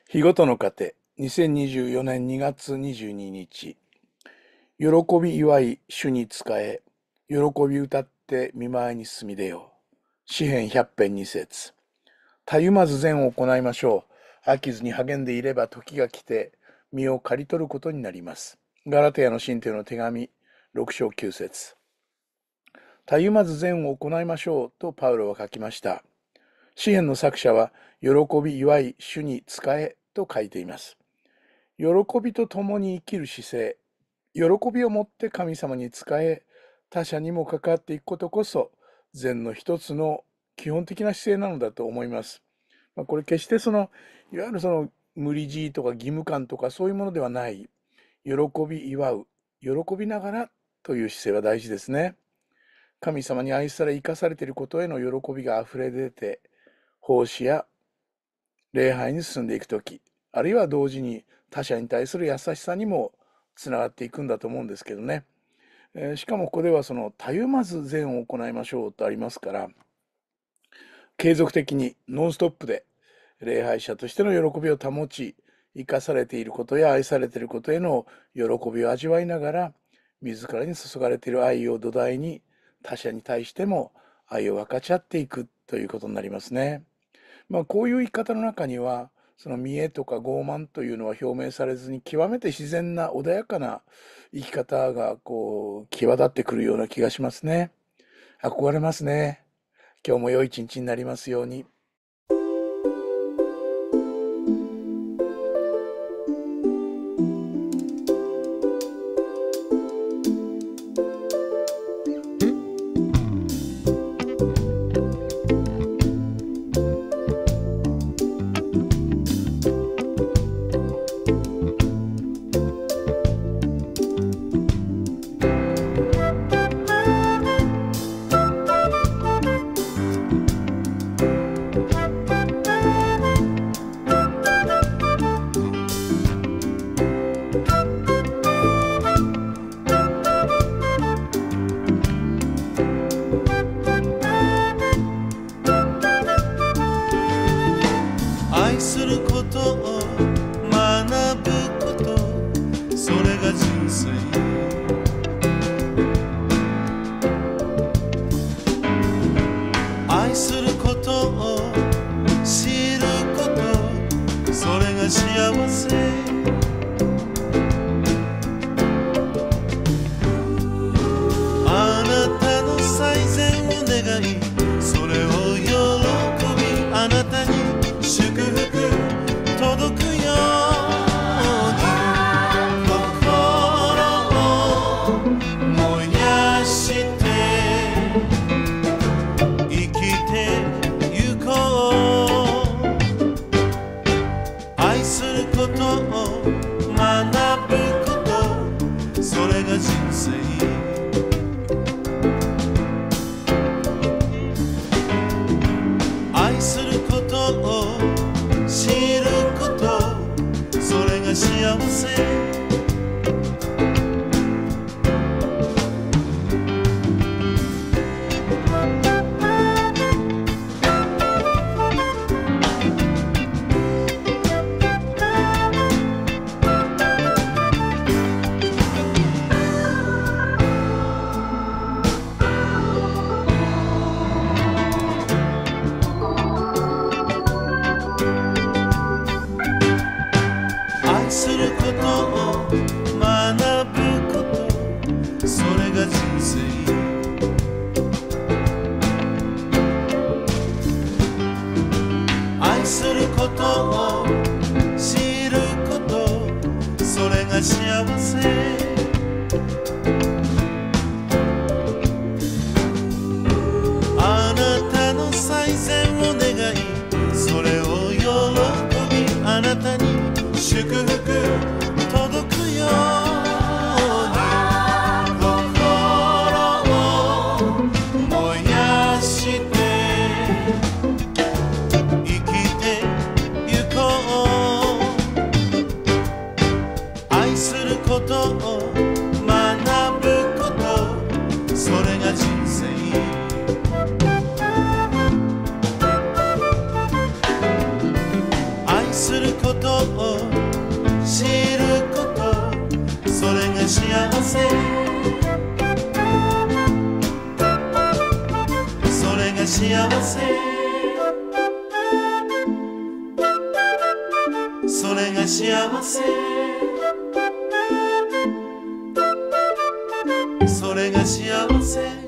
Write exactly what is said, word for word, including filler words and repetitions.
日ごとの糧、にせんにじゅうよねんにがつにじゅうににち、喜び祝い主に仕え、喜び歌って見舞いに進み出よう。詩編ひゃっ編に節。たゆまず善を行いましょう。飽きずに励んでいれば時が来て、身を刈り取ることになります。ガラテヤの信徒への手紙、ろく章きゅう節。たゆまず善を行いましょうとパウロは書きました。詩編の作者は、喜び祝い主に仕えと書いています。喜びと共に生きる姿勢、喜びを持って神様に仕え、他者にも関わっていくことこそ、善の一つの基本的な姿勢なのだと思います。まあ、これ決してその、いわゆるその無理強いとか義務感とかそういうものではない、喜び祝う、喜びながらという姿勢は大事ですね。神様に愛され生かされていることへの喜びがあふれ出て、奉仕や礼拝に進んでいくとき、あるいは同時に他者に対する優しさにもつながっていくんだと思うんですけどね。えーしかもここではそのたゆまず善を行いましょうとありますから、継続的にノンストップで礼拝者としての喜びを保ち、生かされていることや愛されていることへの喜びを味わいながら、自らに注がれている愛を土台に他者に対しても愛を分かち合っていくということになりますね。まあ、こういう生き方の中には、その見栄とか傲慢というのは表明されずに、極めて自然な穏やかな生き方がこう際立ってくるような気がしますね。憧れますね。今日も良い一日になりますように。 愛することを学ぶこと、それが人生。愛することを知ること、それが幸せ。あなたの最善を願い、それを喜び、あなたに祝福届くように、心を燃やして生きてゆこう。愛することを学ぶこと、それが人生。愛することを知ること、それが幸せ。愛することを学ぶこと、それが人生。愛することを知ること、それが幸せ。あなたの最善を願い、それを喜び、あなたに祝福届くように、心を燃やして生きてゆこう。愛することを学ぶこと、それが人生。愛するることを知ること、それが幸せ、それが幸せ、それが幸せ、それが幸せ。